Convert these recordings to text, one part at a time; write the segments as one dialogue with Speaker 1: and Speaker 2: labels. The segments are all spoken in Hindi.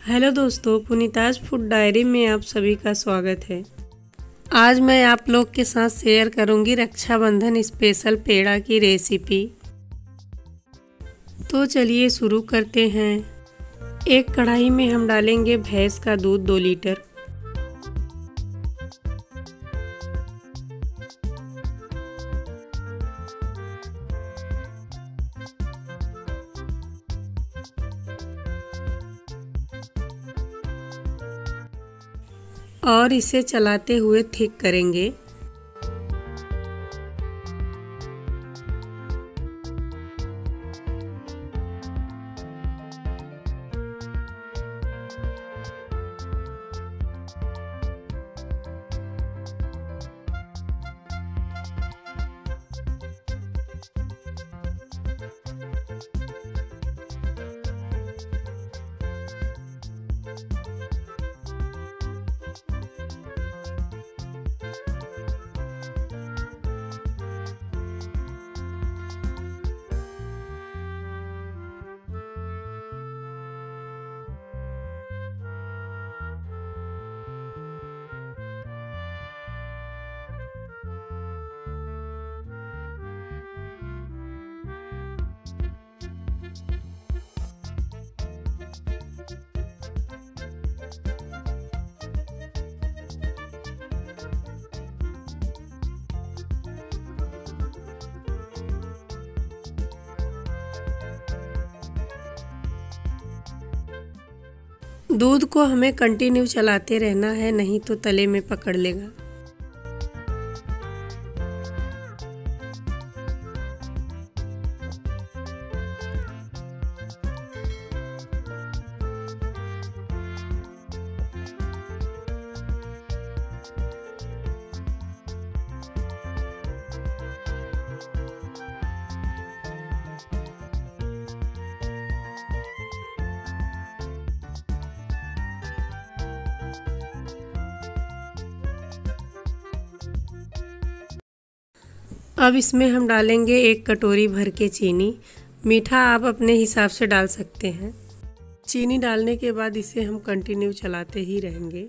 Speaker 1: हेलो दोस्तों, पुनीताज फूड डायरी में आप सभी का स्वागत है। आज मैं आप लोग के साथ शेयर करूंगी रक्षाबंधन स्पेशल पेड़ा की रेसिपी। तो चलिए शुरू करते हैं। एक कढ़ाई में हम डालेंगे भैंस का दूध 2 लीटर। और इसे चलाते हुए थिक करेंगे। दूध को हमें कंटिन्यू चलाते रहना है, नहीं तो तले में पकड़ लेगा। अब इसमें हम डालेंगे 1 कटोरी भर के चीनी। मीठा आप अपने हिसाब से डाल सकते हैं। चीनी डालने के बाद इसे हम कंटिन्यू चलाते ही रहेंगे।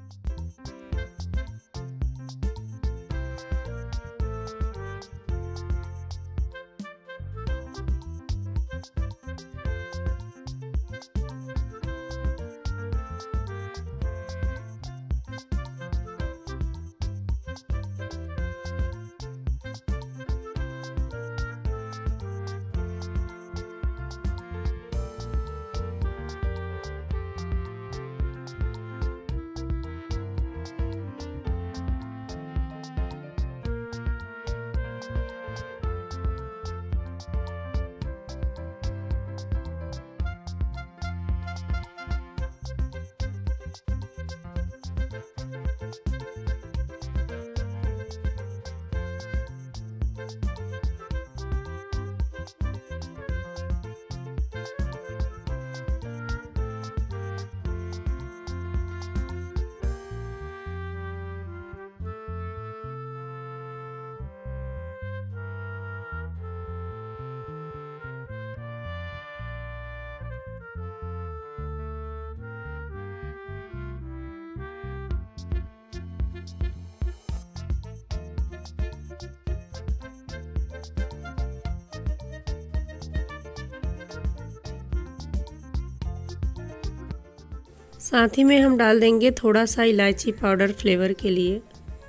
Speaker 1: साथ ही में हम डाल देंगे थोड़ा सा इलायची पाउडर फ्लेवर के लिए।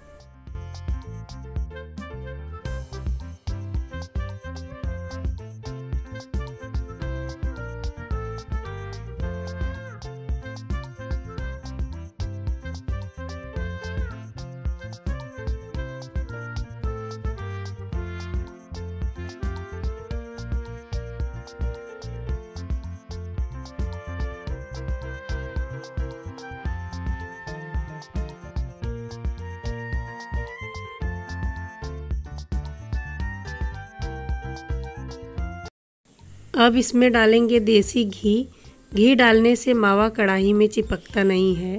Speaker 1: अब इसमें डालेंगे देसी घी। घी डालने से मावा कढ़ाई में चिपकता नहीं है।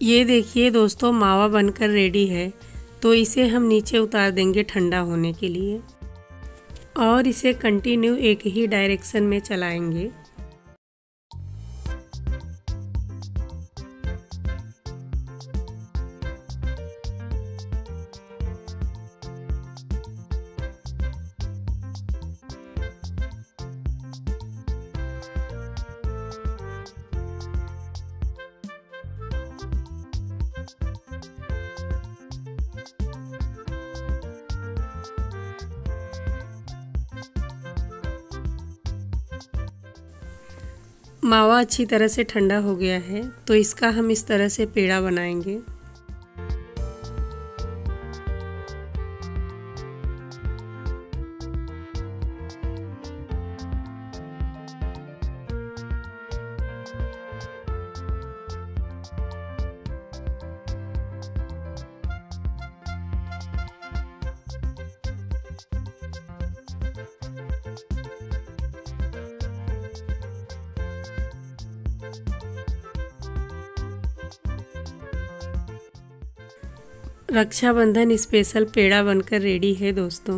Speaker 1: ये देखिए दोस्तों, मावा बनकर रेडी है। तो इसे हम नीचे उतार देंगे ठंडा होने के लिए और इसे कंटिन्यू एक ही डायरेक्शन में चलाएंगे। मावा अच्छी तरह से ठंडा हो गया है, तो इसका हम इस तरह से पेड़ा बनाएंगे। रक्षाबंधन स्पेशल पेड़ा बनकर रेडी है दोस्तों।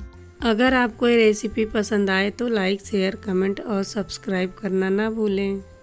Speaker 1: अगर आपको ये रेसिपी पसंद आए तो लाइक, शेयर, कमेंट और सब्सक्राइब करना ना भूलें।